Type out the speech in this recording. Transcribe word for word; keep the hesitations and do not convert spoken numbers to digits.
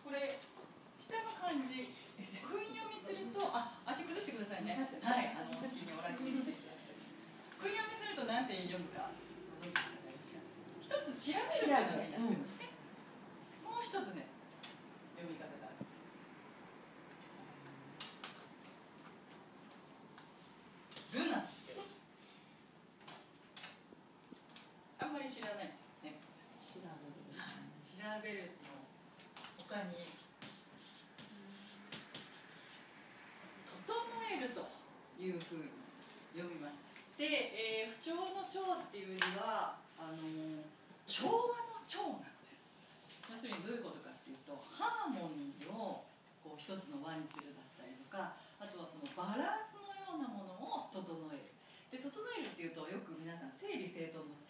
これ下の漢字訓読みすると、あ、足崩してくださいね。はい、あの好きにお楽にしていただいて。訓読みすると何て読むかご存知の方いらっしゃいますか。一つ調べるっていうのがいらっしゃいますね。もう一つね、読み方があるんです。ルなんですけど、あんまり知らないですよね。 調べる。 調べるの他に整えるというふうに読みます。で、えー、不調の調っていう字はあの調和の調なんです。要するにどういうことかっていうと、ハーモニーをこう一つの輪にするだったりとか、あとはそのバランスのようなものを整える。で、整えるっていうとよく皆さん整理整頓の整